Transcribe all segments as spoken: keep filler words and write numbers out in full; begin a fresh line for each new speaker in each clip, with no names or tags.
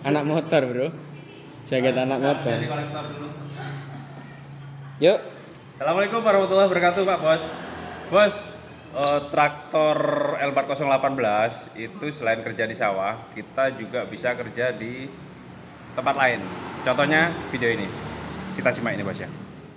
Anak motor, Bro. Jaket anak motor.
Jadi kolektor dulu.
Yuk.
Assalamualaikum warahmatullahi wabarakatuh, Pak Bos. Bos, eh, traktor L empat nol satu delapan itu selain kerja di sawah, kita juga bisa kerja di tempat lain. Contohnya video ini. Kita simak ini, Bos ya.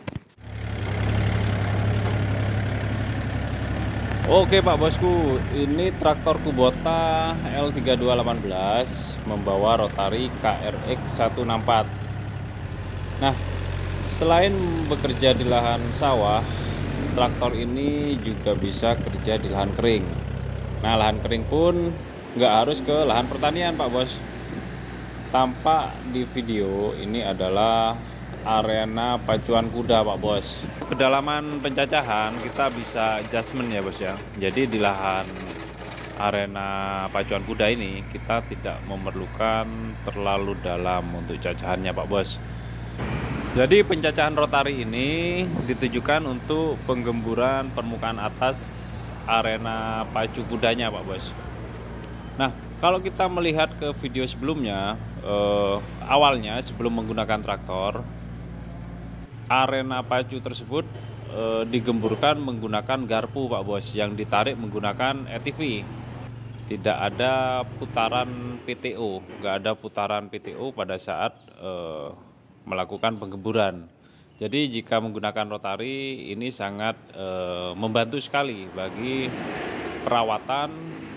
Oke Pak Bosku, ini traktor Kubota L tiga dua satu delapan membawa rotari K R X seratus enam puluh empat. Nah, selain bekerja di lahan sawah, traktor ini juga bisa kerja di lahan kering. Nah, lahan kering pun nggak harus ke lahan pertanian Pak Bos. Tampak di video ini adalah arena pacuan kuda Pak Bos. Kedalaman pencacahan kita bisa adjustment ya Bos ya. Jadi di lahan arena pacuan kuda ini kita tidak memerlukan terlalu dalam untuk cacahannya Pak Bos. Jadi pencacahan rotari ini ditujukan untuk penggemburan permukaan atas arena pacu kudanya Pak Bos. Nah, kalau kita melihat ke video sebelumnya, eh, awalnya sebelum menggunakan traktor, arena pacu tersebut e, digemburkan menggunakan garpu Pak Bos, yang ditarik menggunakan A T V. Tidak ada putaran P T O, nggak ada putaran P T O pada saat e, melakukan penggemburan. Jadi jika menggunakan rotari ini sangat e, membantu sekali bagi perawatan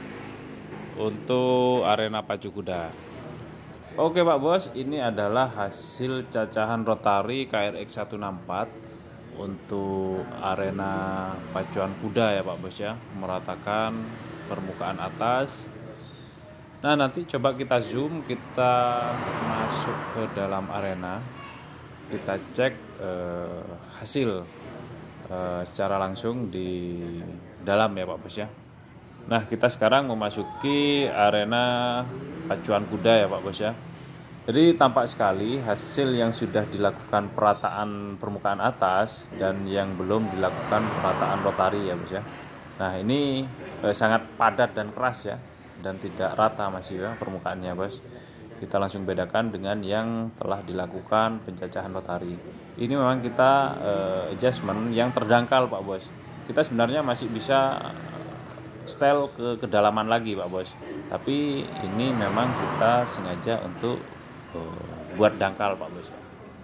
untuk arena pacu kuda. Oke Pak Bos, ini adalah hasil cacahan rotari K R X seratus enam puluh empat untuk arena pacuan kuda ya Pak Bos ya, meratakan permukaan atas. Nah, nanti coba kita zoom, kita masuk ke dalam arena, kita cek eh, hasil eh, secara langsung di dalam ya Pak Bos ya. Nah, kita sekarang memasuki arena pacuan kuda ya Pak Bos ya. Jadi tampak sekali hasil yang sudah dilakukan perataan permukaan atas dan yang belum dilakukan perataan rotari ya Bos ya. Nah, ini eh, sangat padat dan keras ya, dan tidak rata masih ya permukaannya Bos. Kita langsung bedakan dengan yang telah dilakukan pencacahan rotari. Ini memang kita eh, adjustment yang terdangkal Pak Bos. Kita sebenarnya masih bisa style ke kedalaman lagi Pak Bos, tapi ini memang kita sengaja untuk uh, buat dangkal Pak Bos.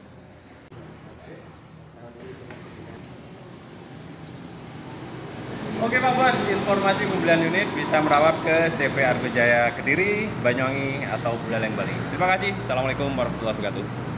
Oke Pak Bos, informasi pembelian unit bisa merawat ke C V Argo Jaya Kediri, Banyuwangi atau Buleleng Bali. Terima kasih. Assalamualaikum warahmatullahi wabarakatuh.